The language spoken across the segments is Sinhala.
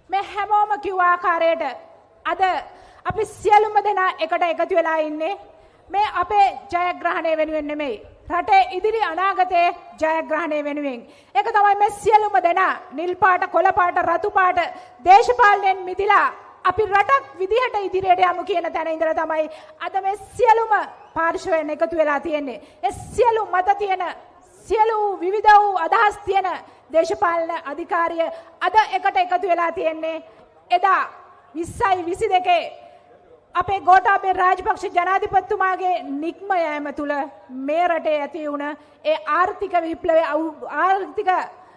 මේ හැමෝම කිව්ව ආකාරයට අද අපි සියලුම දෙනා එකට එකතු වෙලා ඉන්නේ මේ අපේ ජයග්‍රහණය වෙනුවෙන් නෙමෙයි රටේ ඉදිරි අනාගතයේ ජයග්‍රහණය වෙනුවෙන්. ඒක තමයි මේ සියලුම දෙනා නිල් පාට කොළ පාට රතු පාට දේශපාලනයෙන් මිදිලා අපි රටක් විදිහට ඉදිරියට යමු කියන තැන ඉඳලා තමයි අද මේ සියලුම පාර්ශවයන් එකතු වෙලා තියෙන්නේ. ඒ සියලු මත තියෙන සියලු විවිධ වූ අදහස් තියෙන දේශපාලන අධිකාරිය අද එකට එකතු වෙලා තියෙන්නේ. එදා 2022 අපේ ගෝඨාභය රාජපක්ෂ ජනාධිපතිතුමාගේ නික්ම යෑම තුළ මේ රටේ ඇති වුණ ඒ ආර්ථික විප්ලවයේ ආර්ථික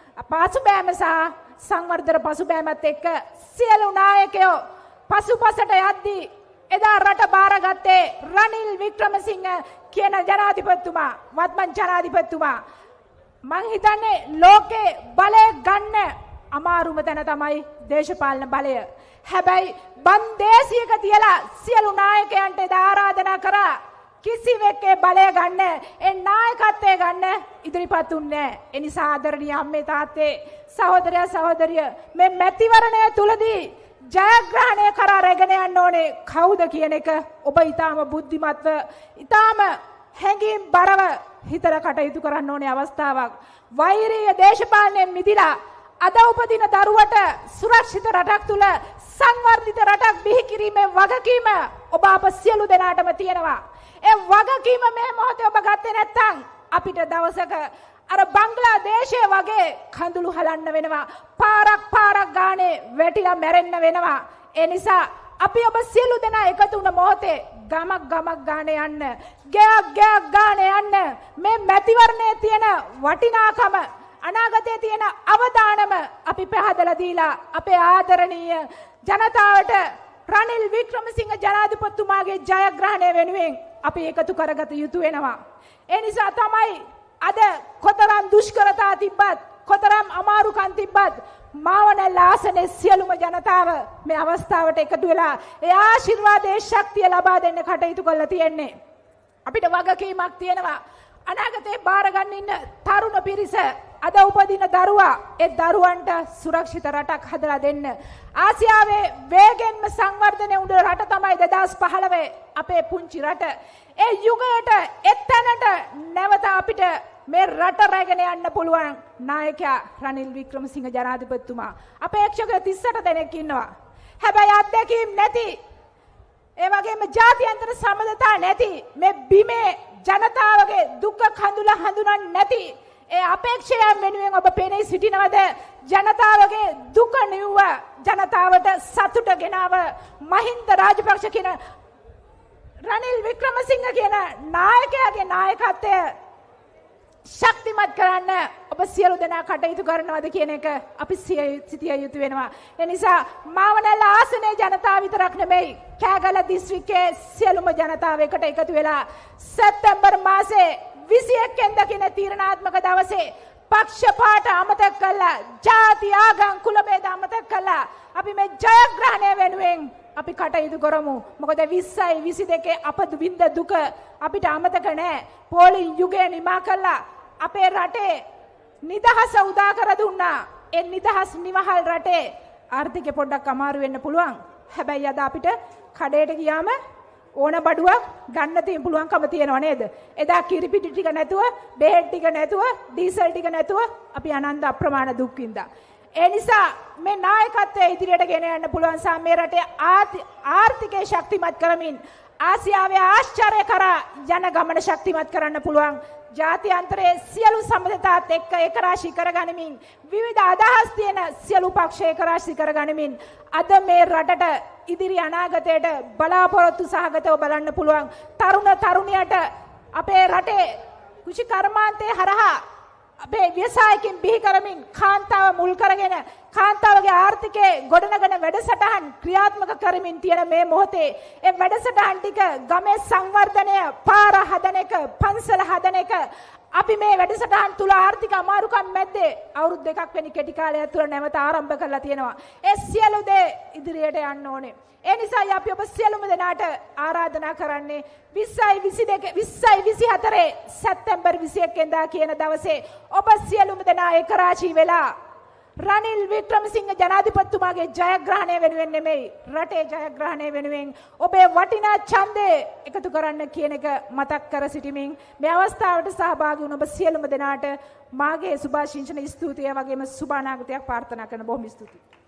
පසුබෑම සහ සංවර්ධන පසුබෑමත් එක්ක සියලු නායකයෝ පසුපසට යද්දී එදා රට බාරගත්තේ රනිල් වික්‍රමසිංහ කියන ජනාධිපතිතුමා වත්මන් ජනාධිපතිතුමා. මං හිතන්නේ ලෝකේ බලය ගන්න අමාරුම තැන තමයි දේශපාලන බලය. හැබැයි බන්දේසියක තියලා සියලු නායකයන්ට එදා ආරාධනා කරා කිසිවෙක්ගේ බලය ගන්න ඒ නායකත්වය ගන්න ඉදිරිපත් උන්නේ නැහැ. ඒ නිසා ආදරණීය අම්මේ තාත්තේ සහෝදරයා සහෝදරිය මේ මැතිවරණය තුලදී ජයග්‍රහණය කරා රැගෙන යන්න ඕනේ කවුද කියන එක ඔබ ඊටාම බුද්ධිමත්ව ඊටාම හැඟීම් බරව හිතලා කටයුතු කරන්න ඕනේ අවස්ථාවක්. වෛරීය දේශපාලනයෙන් මිදිලා අද උපදින දරුවට සුරක්ෂිත රටක් තුල සංවර්ධිත රටක් බිහි කිරීමේ වගකීම ඔබ අප සියලු දෙනාටම තියෙනවා. ඒ වගකීම මේ මොහොතේ ඔබ ගත්තේ නැත්නම් අපිට දවසක අර බංග්ලාදේශයේ වගේ කඳුළු හලන්න වෙනවා. පාරක් ගානේ වැටිලා මැරෙන්න වෙනවා. ඒ නිසා අපි ඔබ සියලු දෙනා එකතු වුණ මොහොතේ ගමක් ගානේ යන්න, ගයක් ගානේ යන්න මේ මැතිවරණයේ තියෙන වටිනාකම අනාගතයේ තියෙන අවදානම අපි පහදලා දීලා අපේ ආදරණීය ජනතාවට රනිල් වික්‍රමසිංහ ජනාධිපතිතුමාගේ ජයග්‍රහණය වෙනුවෙන් අපි එකතු කරගත යුතු වෙනවා. ඒ නිසා තමයි අද කොතරම් දුෂ්කරතා තිබ්බත් කොතරම් අමාරුකම් තිබ්බත් මාවනැල්ල ආසනයේ සියලුම ජනතාව මේ අවස්ථාවට එකතු වෙලා ඒ ආශිර්වාදයේ ශක්තිය ලබා දෙන්න කටයුතු කරලා තියෙන්නේ. අපිට වගකීමක් තියෙනවා. අනාගතේ බාර ගන්න ඉන්න තරුණ පිරිස අද උපදින දරුවා ඒ දරුවන්ට සුරක්ෂිත රටක් හදලා දෙන්න. ආසියාවේ වේගෙන්ම සංවර්ධනය වුණ රට තමයි 2015 අපේ පුංචි රට. ඒ යුගයට එතැනට නැවත අපිට මේ රට රැගෙන යන්න පුළුවන් නායකයා රනිල් වික්‍රමසිංහ ජනාධිපතිතුමා. අපේක්ෂක 38 දෙනෙක් ඉන්නවා. හැබැයි අත්දැකීම් නැති ඒ වගේම ජාත්‍යන්තර සම්බන්ධතා නැති මේ බිමේ ජනතාවගේ දුක් කඳුල හඳුනන්නේ නැති ඒ අපේක්ෂයන් වෙනුවෙන් ඔබ පෙනී සිටිනවද? ජනතාවගේ දුක නිව්ව ජනතාවට සතුට ගෙනාව මහින්ද රාජපක්ෂ කියන රනිල් වික්‍රමසිංහ කියන නායකයාගේ නායකත්වය ශක්තිමත් කරන්න ඔබ සියලු දෙනා කටයුතු කරනවද කියන එක අපි සිතිය යුතු වෙනවා. ඒ නිසා මාවනැල්ල ආසනයේ ජනතාව විතරක් නෙමෙයි කෑගල දිස්ත්‍රික්කයේ සියලුම ජනතාව එකට එකතු වෙලා සැප්තැම්බර් මාසේ 21 වෙනිදා කියන තීරණාත්මක දවසේ පක්ෂපාත අමතක කළා, ජාති ආගම් කුල ભેද අමතක කළා. අපි මේ ජයග්‍රහණය වෙනුවෙන් අපි කටයුතු කරමු. මොකද 20යි 22 අප විඳ දුක අපිට අමතක නැහැ. පොලින් යුගය නිමා කළා. අපේ රටේ නිදහස උදා කර දුන්නා. ඒ නිදහස් නිවහල් රටේ ආර්ථිකය පොඩ්ඩක් අමාරු වෙන්න පුළුවන්. හැබැයි අද අපිට කඩේට ගියාම ඕන බඩුවක් ගන්න පුළුවන්කම තියෙනව නේද? එදා කිරිපිටි ටික නැතුව, බෙහෙත් ටික නැතුව, ඩීසල් ටික නැතුව අපි අනන්ත අප්‍රමාණ දුක් විඳා. ඒ නිසා මේ නායකත්වයේ ඉදිරියට ගෙන යන්න පුළුවන් සහ මේ රටේ ආර්ථිකය ශක්තිමත් කරමින් ආසියාවේ ආශ්චර්ය කරා යන ගමන ශක්තිමත් කරන්න පුළුවන්. ජාත්‍යන්තරයේ සියලු සම්බන්ධතාත් එක්ක ඒකරාශී කරගනිමින් විවිධ අදහස් තියෙන සියලු පක්ෂ ඒකරාශී කරගනිමින් අද මේ රටට ඉදිරි අනාගතයට බලාපොරොත්තු සහගතව බලන්න පුළුවන් තරුණ තරුණියට අපේ රටේ කුෂි කර්මාන්තයේ හරහා අපේ ව්‍යවසායකින් බිහි කරමින් කාන්තාව මුල් කරගෙන කාන්තාවගේ ආර්ථිකයේ ගොඩනගන වැඩසටහන් ක්‍රියාත්මක කරමින් තියෙන මේ මොහොතේ ඒ වැඩසටහන් ටික ගමේ සංවර්ධනය, පාර හදන එක, පන්සල හදන එක අපි මේ වැඩසටහන් තුල ආර්ථික අමාරුකම් මැද්දේ අවුරුදු 2ක් වැනි කෙටි කාලයක් තුල නැවත ආරම්භ කරලා තියෙනවා. ඒ සියලු දේ ඉදිරියට යන්න ඕනේ. ඒ නිසායි අපි ඔබ සියලුම දෙනාට ආරාධනා කරන්නේ 2024 සැප්තැම්බර් 21 වෙනිදා කියන දවසේ ඔබ සියලුම දෙනා එක රාශී වෙලා රනිල් වික්‍රමසිංහ ජනාධිපතිතුමාගේ ජයග්‍රහණය වෙනුවෙන් නෙමෙයි රටේ ජයග්‍රහණය වෙනුවෙන් ඔබේ වටිනා ඡන්දය එකතු කරන්න කියන එක මතක් කර සිටිමින් මේ අවස්ථාවට සහභාගී වුණ ඔබ සියලුම දෙනාට මාගේ සුභාශිංසන ස්තුතිය වගේම සුබ අනාගතයක් ප්‍රාර්ථනා කරන බොහොම ස්තුතියි.